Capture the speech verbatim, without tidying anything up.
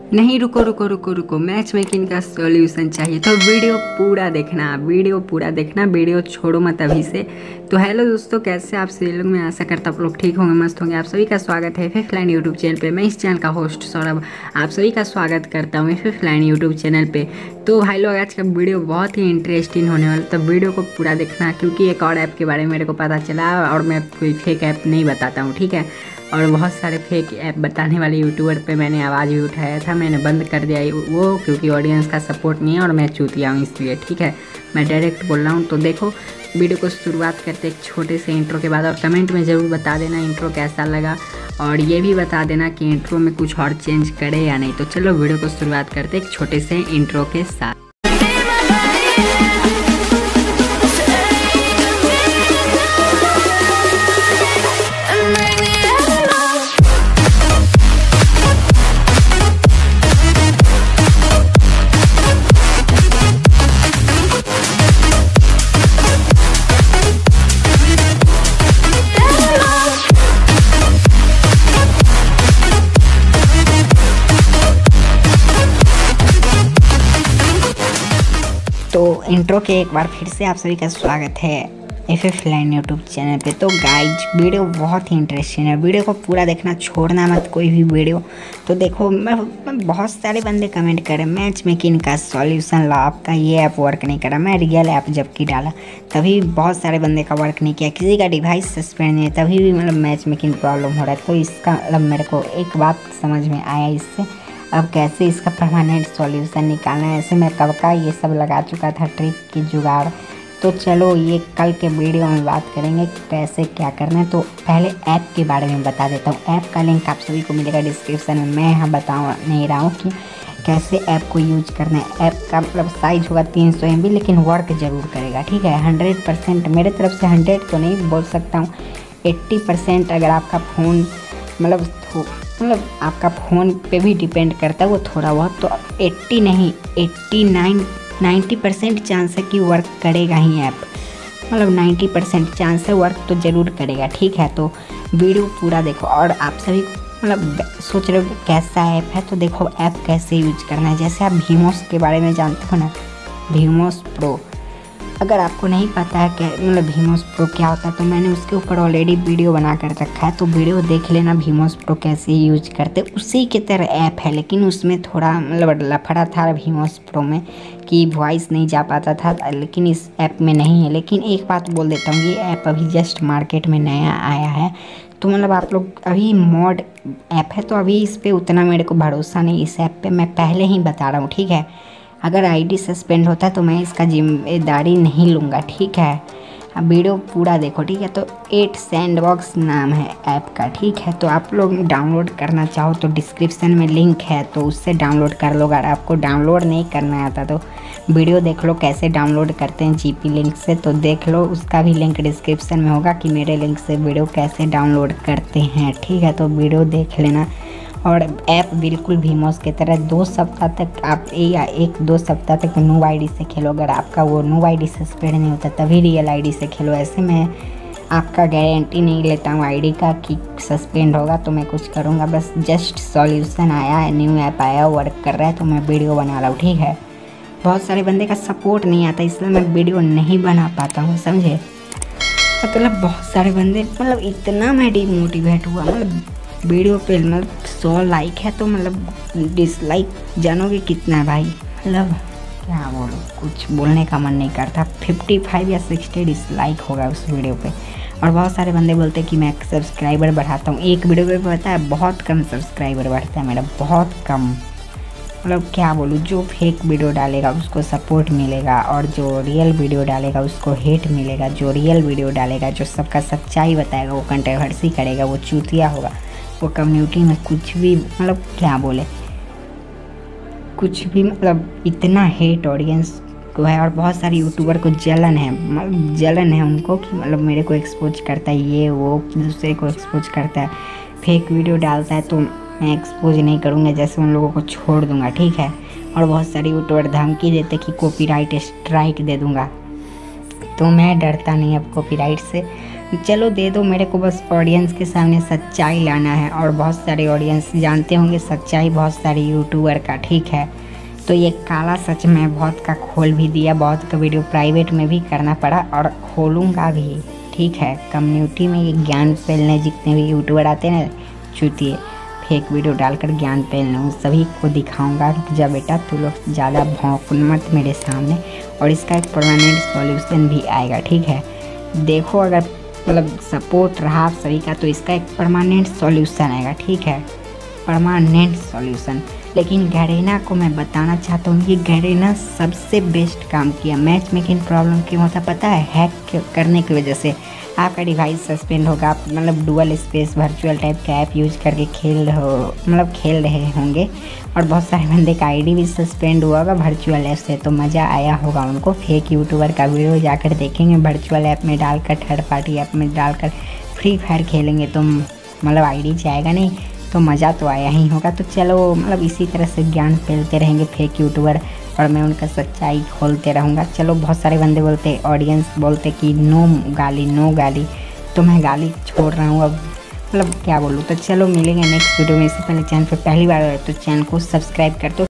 नहीं, रुको रुको रुको रुको, मैच मेकिंग का सॉल्यूशन चाहिए तो वीडियो पूरा देखना, वीडियो पूरा देखना, वीडियो छोड़ो मत अभी से। तो हेलो दोस्तों, कैसे आप सभी लोग? मैं आशा करता हूँ आप लोग ठीक होंगे, मस्त होंगे। आप सभी का स्वागत है फिफ्थ लाइन यूट्यूब चैनल पे। मैं इस चैनल का होस्ट सौरभ आप सभी का स्वागत करता हूँ फिफ्थ लाइन यूट्यूब चैनल पे। तो भाई लोग, आज का वीडियो बहुत ही इंटरेस्टिंग होने वाला, तो वीडियो को पूरा देखना, क्योंकि एक और ऐप के बारे में मेरे को पता चला और मैं कोई फेक ऐप नहीं बताता हूँ, ठीक है। और बहुत सारे फेक ऐप बताने वाले यूट्यूबर पे मैंने आवाज़ भी उठाया था, मैंने बंद कर दिया वो, क्योंकि ऑडियंस का सपोर्ट नहीं है और मैं चूतिया हूँ इसलिए, ठीक है। मैं डायरेक्ट बोल रहा हूँ। तो देखो, वीडियो को शुरुआत करते एक छोटे से इंट्रो के बाद, और कमेंट में ज़रूर बता देना इंट्रो कैसा लगा, और ये भी बता देना कि इंट्रो में कुछ और चेंज करे या नहीं। तो चलो वीडियो को शुरुआत करते एक छोटे से इंट्रो के साथ। तो इंट्रो के एक बार फिर से आप सभी का स्वागत है फिफ्थ लाइन यूट्यूब चैनल पे। तो गाइज, वीडियो बहुत ही इंटरेस्टिंग है, वीडियो को पूरा देखना, छोड़ना मत कोई भी वीडियो। तो देखो, मैं, मैं बहुत सारे बंदे कमेंट करें मैच मेकिंग का सॉल्यूशन ला, आपका ये ऐप वर्क नहीं करा। मैं रियल ऐप जबकि डाला तभी बहुत सारे बंदे का वर्क नहीं किया, किसी का डिवाइस सस्पेंड नहीं है, तभी भी मतलब मैच मेकिंग प्रॉब्लम हो रहा है। तो इसका मतलब मेरे को एक बात समझ में आया इससे, अब कैसे इसका परमानेंट सॉल्यूशन निकालना है। ऐसे मैं कब का ये सब लगा चुका था ट्रिक की जुगाड़। तो चलो, ये कल के वीडियो में बात करेंगे कैसे क्या करना है। तो पहले ऐप के बारे में बता देता हूँ। ऐप का लिंक आप सभी को मिलेगा डिस्क्रिप्शन में। मैं यहाँ बता नहीं रहा हूँ कि कैसे ऐप को यूज करना है। ऐप का मतलब साइज होगा तीन सौ एम बी, लेकिन वर्क जरूर करेगा, ठीक है। हंड्रेड परसेंट मेरे तरफ से, हंड्रेड तो नहीं बोल सकता हूँ, एट्टी परसेंट अगर आपका फ़ोन मतलब मतलब आपका फ़ोन पे भी डिपेंड करता है वो थोड़ा बहुत, तो एट्टी नहीं eighty nine ninety percent chance है कि वर्क करेगा ही ऐप, मतलब नाइन्टी परसेंट चांस है वर्क तो ज़रूर करेगा, ठीक है। तो वीडियो पूरा देखो। और आप सभी मतलब सोच रहे हो कैसा ऐप है, तो देखो ऐप कैसे यूज करना है। जैसे आप वीमोस के बारे में जानते हो ना, वीमोस प्रो, अगर आपको नहीं पता है क्या मतलब वीमोस प्रो क्या होता है, तो मैंने उसके ऊपर ऑलरेडी वीडियो बना कर रखा है, तो वीडियो देख लेना वीमोस प्रो कैसे यूज करते। उसी की तरह ऐप है, लेकिन उसमें थोड़ा मतलब लफड़ा था वीमोस प्रो में कि वॉइस नहीं जा पाता था, लेकिन इस ऐप में नहीं है। लेकिन एक बात बोल देता हूँ, ये ऐप अभी जस्ट मार्केट में नया आया है, तो मतलब आप लोग अभी मॉड ऐप है, तो अभी इस पर उतना मेरे को भरोसा नहीं इस ऐप पे, मैं पहले ही बता रहा हूँ, ठीक है। अगर आईडी सस्पेंड होता है तो मैं इसका जिम्मेदारी नहीं लूँगा, ठीक है। अब वीडियो पूरा देखो, ठीक है। तो एट सैंडबॉक्स नाम है ऐप का, ठीक है। तो आप लोग डाउनलोड करना चाहो तो डिस्क्रिप्शन में लिंक है, तो उससे डाउनलोड कर लो। अगर आपको डाउनलोड नहीं करना आता तो वीडियो देख लो कैसे डाउनलोड करते हैं जीपी लिंक से, तो देख लो, उसका भी लिंक डिस्क्रिप्शन में होगा कि मेरे लिंक से वीडियो कैसे डाउनलोड करते हैं, ठीक है। तो वीडियो देख लेना। और ऐप बिल्कुल वीमोस की तरह दो सप्ताह तक आप या एक दो सप्ताह तक न्यू आईडी से खेलो। अगर आपका वो न्यू आईडी सस्पेंड नहीं होता तभी रियल आईडी से खेलो। ऐसे मैं आपका गारंटी नहीं लेता हूँ आईडी का कि सस्पेंड होगा तो मैं कुछ करूँगा। बस जस्ट सॉल्यूशन आया है, न्यू ऐप आया, वर्क कर रहा है, तो मैं वीडियो बना रहा हूँ, ठीक है। बहुत सारे बंदे का सपोर्ट नहीं आता, इसलिए मैं वीडियो नहीं बना पाता हूँ, समझे। मतलब बहुत सारे बंदे, मतलब इतना मैं डिमोटिवेट हुआ, मतलब वीडियो पे मतलब सौ लाइक है तो मतलब डिसलाइक जानोगे कितना है भाई, मतलब क्या बोलो, कुछ बोलने का मन नहीं करता। फिफ्टी फाइव या सिक्सटी डिसलाइक होगा उस वीडियो पे। और बहुत सारे बंदे बोलते हैं कि मैं सब्सक्राइबर बढ़ाता हूँ, एक वीडियो पे पता है बहुत कम सब्सक्राइबर बढ़ता है मेरा, बहुत कम। मतलब क्या बोलूँ, जो फेक वीडियो डालेगा उसको सपोर्ट मिलेगा, और जो रियल वीडियो डालेगा उसको हेट मिलेगा। जो रियल वीडियो डालेगा, जो सबका सच्चाई बताएगा, वो कंट्रोवर्सी करेगा, वो चूतिया होगा, वो कम्युनिटी में कुछ भी मतलब क्या बोले, कुछ भी मतलब इतना हेट ऑडियंस को है। और बहुत सारे यूट्यूबर को जलन है, मतलब जलन है उनको कि मतलब मेरे को एक्सपोज करता है, ये वो दूसरे को एक्सपोज करता है, फेक वीडियो डालता है, तो मैं एक्सपोज नहीं करूँगा, जैसे उन लोगों को छोड़ दूँगा, ठीक है। और बहुत सारे यूट्यूबर धमकी देते कि कॉपीराइट स्ट्राइक दे दूँगा, तो मैं डरता नहीं अब कॉपीराइट से। चलो दे दो मेरे को, बस ऑडियंस के सामने सच्चाई लाना है। और बहुत सारे ऑडियंस जानते होंगे सच्चाई बहुत सारे यूट्यूबर का, ठीक है। तो ये काला सच मैं बहुत का खोल भी दिया, बहुत का वीडियो प्राइवेट में भी करना पड़ा और खोलूँगा भी, ठीक है। कम्युनिटी में ये ज्ञान फैलने जितने भी यूट्यूबर आते हैं ना चूतिए, फेक वीडियो डालकर ज्ञान फैलने, उन सभी को दिखाऊंगा। जब बेटा तू लोग ज़्यादा भौंक मत मेरे सामने, और इसका एक परमानेंट सॉल्यूशन भी आएगा, ठीक है। देखो अगर मतलब सपोर्ट रहा आप सभी का तो इसका एक परमानेंट सॉल्यूशन आएगा, ठीक है, परमानेंट सॉल्यूशन। लेकिन गैरेना को मैं बताना चाहता हूँ, ये गैरेना सबसे बेस्ट काम किया। मैच मेकिंग प्रॉब्लम क्यों होता पता है? हैक करने की वजह से आपका डिवाइस सस्पेंड होगा। आप मतलब डुअल स्पेस वर्चुअल टाइप का ऐप यूज करके खेल रहे हो, मतलब खेल रहे होंगे, और बहुत सारे बंदे का आईडी भी सस्पेंड हुआ होगा वर्चुअल ऐप से, तो मज़ा आया होगा उनको। फेक यूट्यूबर का वीडियो जाकर देखेंगे, वर्चुअल ऐप में डालकर, थर्ड पार्टी ऐप में डालकर फ्री फायर खेलेंगे तो मतलब आईडी जाएगा नहीं, तो मज़ा तो आया ही होगा। तो चलो मतलब इसी तरह से ज्ञान फैलते रहेंगे फेक यूट्यूबर, और मैं उनका सच्चाई खोलते रहूँगा। चलो बहुत सारे बंदे बोलते, ऑडियंस बोलते कि नो गाली नो गाली, तो मैं गाली छोड़ रहा हूँ अब, मतलब क्या बोलूँ। तो चलो मिलेंगे नेक्स्ट वीडियो में। इससे पहले चैनल पे पहली बार आए तो चैनल को सब्सक्राइब कर दो।